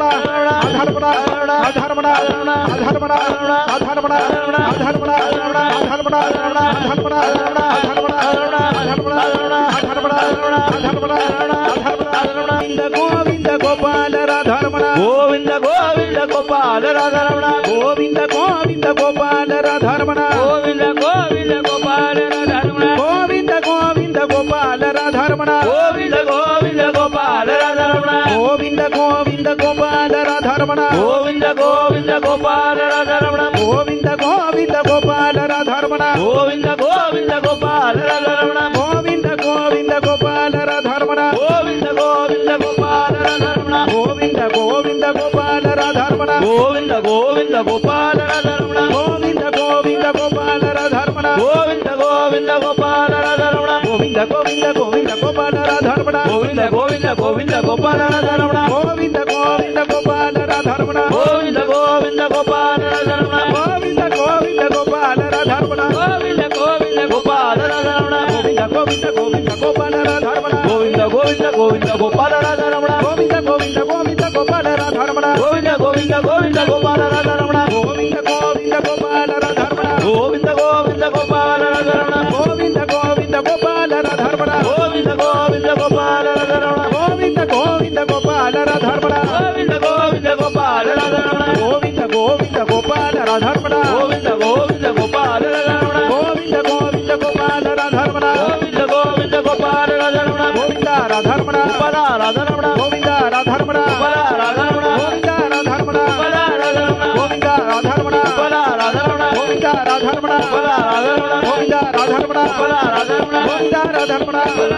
గోవింద గోపాల రాధారమణ గోవింద గోవింద గోపాల రాధారమణ గోవింద గోవింద గోపాల రాధారమణ గోవింద గోవింద గోపాల రాధారమణ గోవింద గోవింద గోపాల రాధారమణ గోవింద గోవింద గోపాల రాధారమణ గోవింద గోవింద గోపాల రాధారమణ గోవింద గోవింద గోపాల రాధారమణ గోవింద గోవింద గోపాల రాధారమణ గోవింద గోవింద గోపాల రాధారమణ గోవింద గోవింద గోపాల రాధారమణ గోవింద గోవింద గోపాల రాధారమణ గోవింద గోవింద గోపాల రాధారమణ గోవింద గోవింద గోపాల రాధారమణ గోవింద గోవింద గోపాల రాధారమణ గోవింద గోవింద గోపాల రాధారమణ గోవింద గోవింద గోవింద గోపాల రాధారమణ గోవింద గోవింద గోవింద గోపాల రాధారమణ గోవింద గోవింద గోపాల రాధారమణ గోవింద గోవింద గోపాల రాధారమణ గోవింద గోవింద గోపాల రాధారమణ గోవింద గోవింద గోపాల రాధారమణ గోవింద గోవింద గోవింద గోపాల రాధారమణ గోవింద గోవింద గోవింద గోపాల రాధారమణ గోవింద గోవింద గోవింద గోపాల రాధారమణ గోవింద గోవింద గోవింద గోపాల రాధారమణ గోవింద గోవింద గోపాల రాధారమణ గోవింద గోవింద గోపాల రాధారమణ గోవింద గోవింద గోపాల రాధారమణ గోవింద గోవింద గోపాల రాధారమణ గోవింద గోవింద గోపాల రాధారమణ గోవింద గోవింద గోపాల రాధారమణ గోవింద గోవింద గోపాల రాధారమణ గోవింద గోవింద గోపాల రాధారమణ గోవింద గోవింద గోపాల రాధారమణ గోవింద గోవింద గోపాల రాధారమణ గోవింద రాధారమణ గోపాల రాధారమణ గోవింద రాధారమణ గోపాల రాధారమణ గోవింద రాధారమణ గోపాల రాధారమణ గోవింద రాధారమణ గోపాల రాధారమణ గోవింద రాధారమణ గోపాల రాధారమణ గోవింద రాధారమణ గోపాల రాధారమణ గోవింద రాధారమణ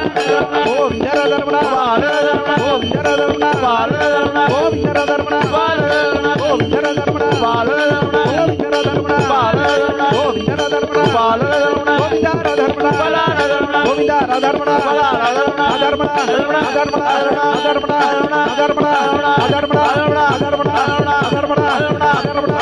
గోవింద రాధారమణ గోవింద రాధారమణ గోవింద రాధారమణ గోవింద రాధారమణ గోవింద రాధారమణ గోవింద రాధారమణ గోవింద రాధారమణ గోవింద రాధారమణ ఆధారమణ ఆధారమణ ఆధారమణ ఆధారమణ ఆధారమణ ఆధారమణ ఆధారమణ ఆధారమణ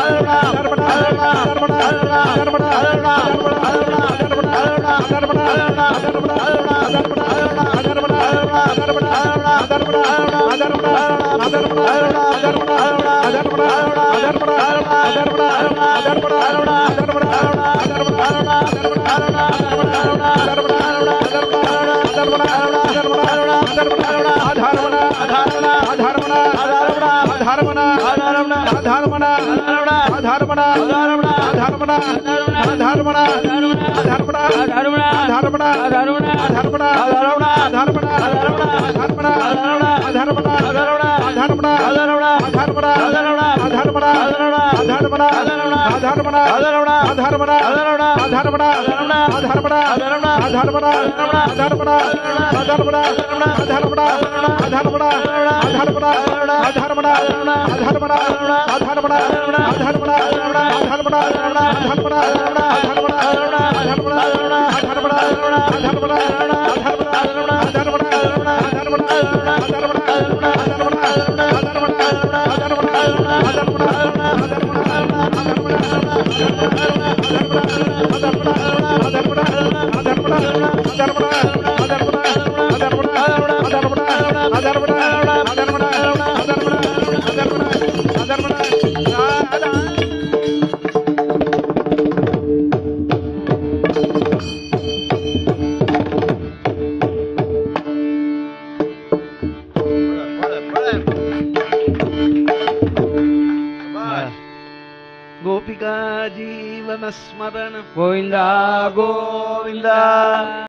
गोपिका जीवन स्मरण गोविंदा गोविंदा।